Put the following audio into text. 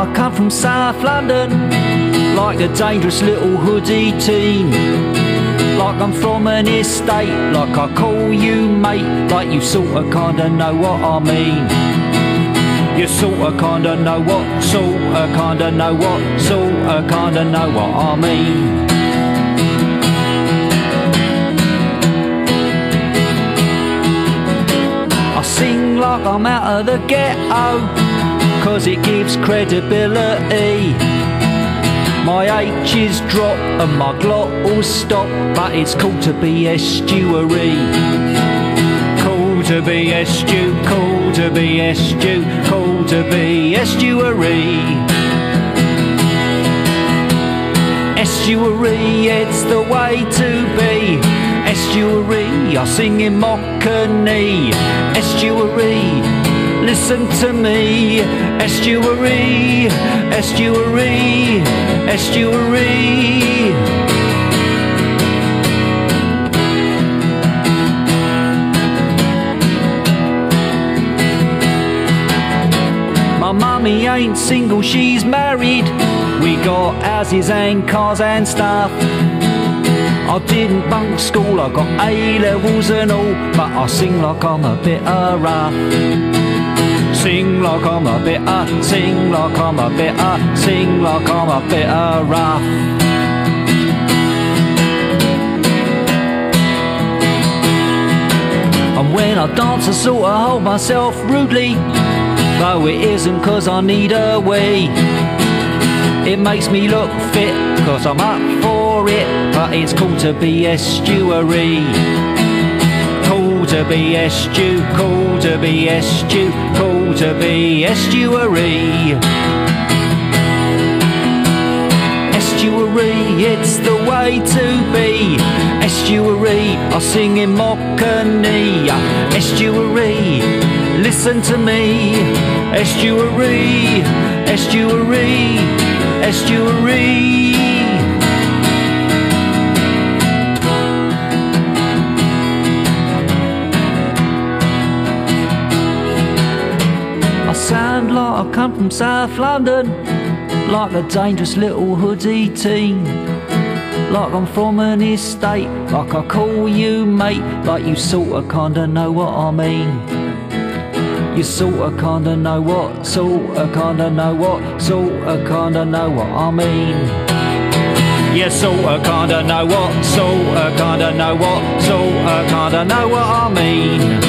I come from South London, like a dangerous little hoodie teen. Like I'm from an estate, like I call you mate, like you sorta kinda know what I mean. You sorta kinda know what, sorta kinda know what, sorta kinda know what I mean. I sing like I'm out of the ghetto, 'cause it gives credibility. My H is drop and my glottal stop, but it's cool to be estuary. Cool to be estu, cool to be estu, cool to be estuary. Estuary, it's the way to be. Estuary, I sing in Mockney. Estuary, listen to me. Estuary, estuary, estuary. My mummy ain't single, she's married. We got houses and cars and stuff. I didn't bunk school, I got A-levels and all, but I sing like I'm a bit rough. Sing like I'm a bit sing like I'm a bit sing like I'm a bit rough. And when I dance I sorta hold myself rudely, though it isn't 'cause I need a wee. It makes me look fit, 'cause I'm up for it, but it's cool to be estuary. Cool to be estu, cool to be estu, cool to be estuary. Estuary, it's the way to be. Estuary, I sing in Mockney. Estuary, listen to me. Estuary, estuary, estuary. Sound like I come from South London, like a dangerous little hoodie teen. Like I'm from an estate, like I call you mate, like you sorta kinda know what I mean. You sorta kinda know what, sorta kinda know what, sorta kinda know what I mean. You sorta kinda know what, sorta kinda know what, sorta kinda know what I mean.